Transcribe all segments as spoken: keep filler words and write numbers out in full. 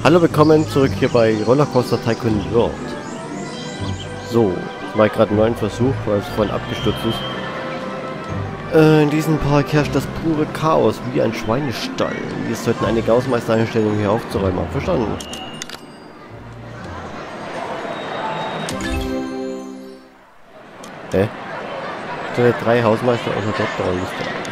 Hallo, willkommen zurück hier bei Rollercoaster Tycoon World. So, ich mache gerade einen neuen Versuch, weil es vorhin abgestürzt ist. Äh, in diesem Park herrscht das pure Chaos, wie ein Schweinestall. Wir sollten einige Hausmeister einstellen, um hier aufzuräumen. Hab verstanden. Hä? Stelle drei Hausmeister aus der Dropdown-Liste ein.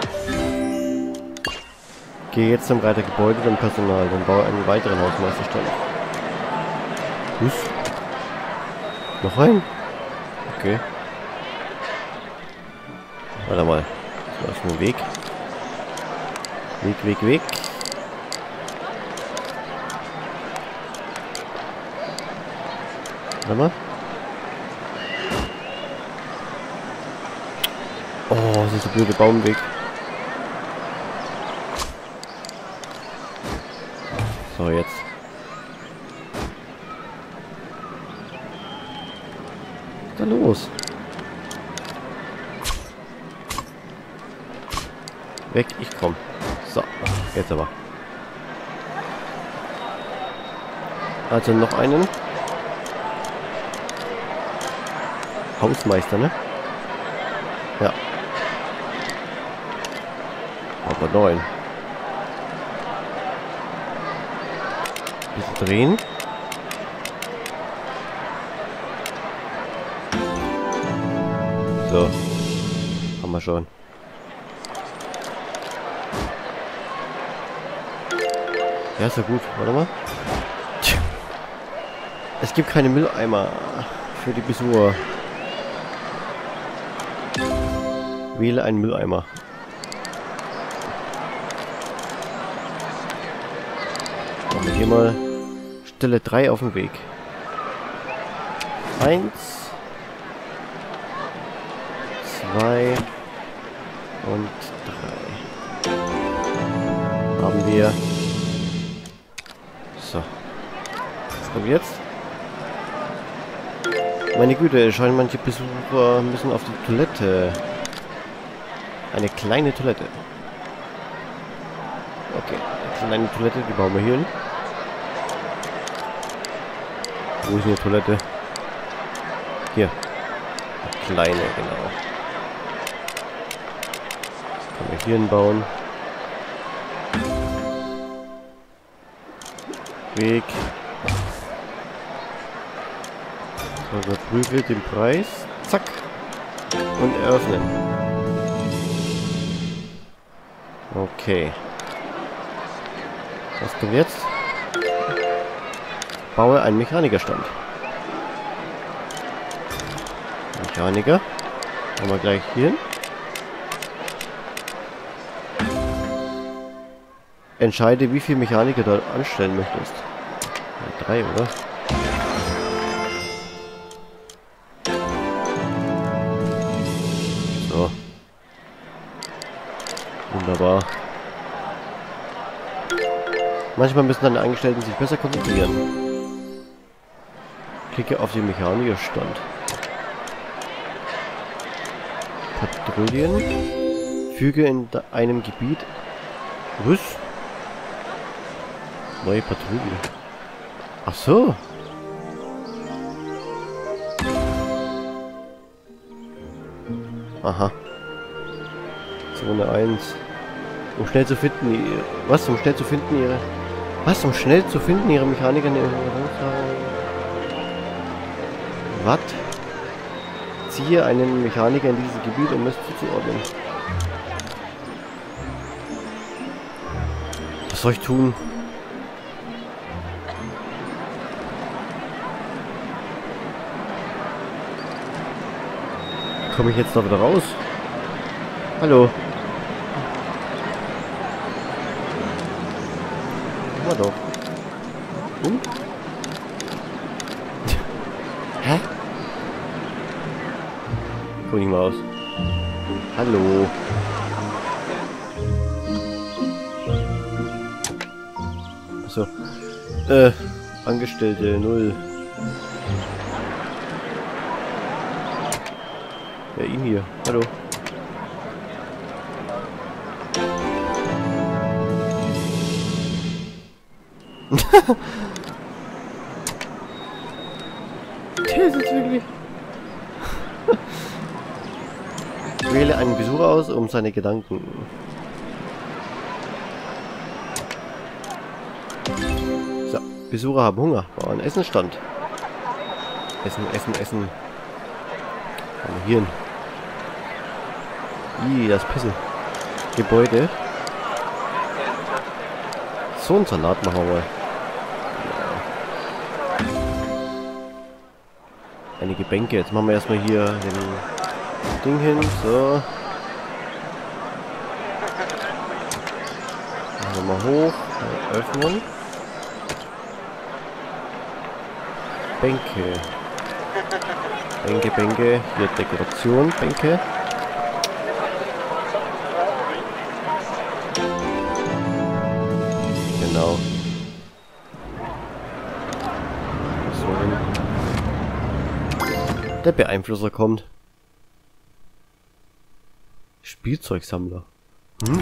Gehe jetzt zum Reiter Gebäude und Personal, dann baue einen weiteren Hausmeisterstand. Was? Noch ein? Okay. Warte mal. So, ist ein Weg. Weg, Weg, Weg. Warte mal. Oh, das ist der blöde Baumweg. So, jetzt. Was ist da los? Weg, ich komm. So, jetzt aber. Also noch einen. Hausmeister, ne? Ja. Aber neun. Bisschen drehen. So. Haben wir schon. Ja, ist ja gut. Warte mal. Tja. Es gibt keine Mülleimer für die Besucher. Wähle einen Mülleimer. Machen wir hier mal Stelle drei auf dem Weg. Eins, zwei und drei. Haben wir. So. Was kommt jetzt? Meine Güte, es scheinen manche Besucher müssen auf die Toilette. Eine kleine Toilette. Okay, eine kleine Toilette, die bauen wir hier hin. Wo ist eine Toilette? Hier. Eine kleine, genau. Können wir hier hinbauen. Weg. So, überprüfe den Preis. Zack. Und eröffnen. Okay. Was kommt jetzt? Baue einen Mechanikerstand. Mechaniker. Machen wir gleich hier hin. Entscheide, wie viel Mechaniker du anstellen möchtest. Ja, drei, oder? So. Wunderbar. Manchmal müssen dann die Angestellten sich besser konzentrieren. Klicke auf den Mechanikerstand. Patrouillen. Füge in einem Gebiet. Was? Neue Patrouille. Ach so. Aha. Zone eins. Um schnell zu finden, ihre, was? Um schnell zu finden, ihre... Was? Um schnell zu finden, ihre Mechaniker in ihrer Was? Ziehe einen Mechaniker in dieses Gebiet, um es zuzuordnen. Was soll ich tun? Komme ich jetzt da wieder raus? Hallo? Na doch. Und? Hä? Guck ich mal aus. Hallo? Achso. Äh, Angestellte null. Ja, ihn hier. Hallo. Der ist jetzt wirklich... Wähle einen Besucher aus, um seine Gedanken... So, Besucher haben Hunger. War ein Essenstand. Essen, essen, essen. Komm hier hin. Ih, das Pissen. Gebäude. So einen Salat machen wir mal. Ja. Einige Bänke. Jetzt machen wir erstmal hier den Ding hin. So. Machen wir mal hoch. Öffnen. Bänke. Bänke, Bänke. Hier Dekoration. Bänke. Genau. So hin. Der Beeinflusser kommt. Spielzeugsammler. Hm?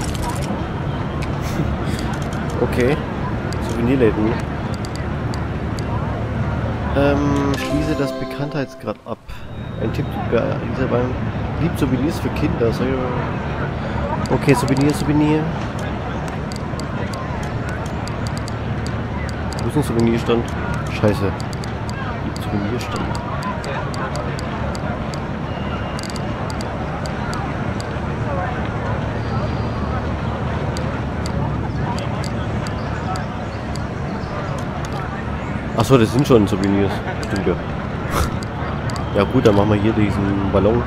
Okay. Souvenirläden. Ähm, schließe das Bekanntheitsgrad ab. Ein Tipp über dieser beim liebt Souvenirs für Kinder. Okay, Souvenir, Souvenir. Wo ist ein Souvenirstand? Scheiße. Souvenirstand. Achso, das sind schon Souvenirs. Stimmt ja. Ja gut, dann machen wir hier diesen Ballon.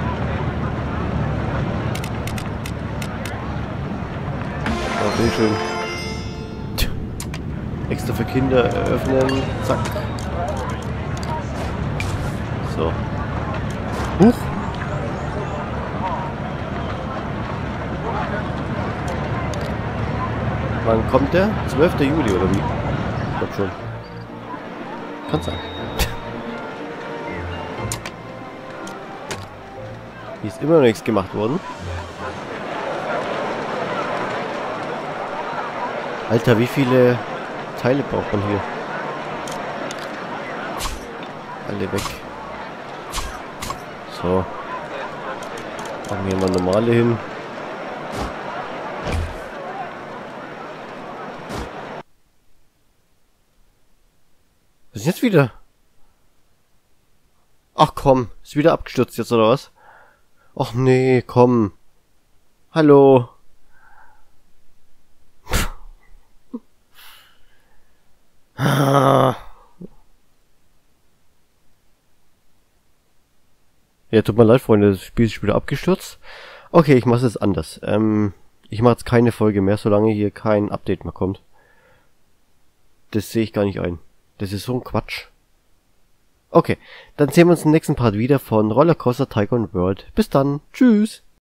Ja, sehr schön. Extra für Kinder eröffnen. Zack. So. Huch. Wann kommt der? zwölfter Juli oder wie? Ich glaub schon. Kann sein. Hier ist immer noch nichts gemacht worden. Alter, wie viele Teile braucht man hier? Alle weg. So. Machen wir mal normale hin. Was ist jetzt wieder? Ach komm, ist wieder abgestürzt jetzt oder was? Ach nee, komm. Hallo. Ja, tut mir leid, Freunde, das Spiel ist wieder abgestürzt. Okay, ich mache es anders. Ähm, ich mache jetzt keine Folge mehr, solange hier kein Update mehr kommt. Das sehe ich gar nicht ein. Das ist so ein Quatsch. Okay, dann sehen wir uns im nächsten Part wieder von Rollercoaster Tycoon World. Bis dann. Tschüss.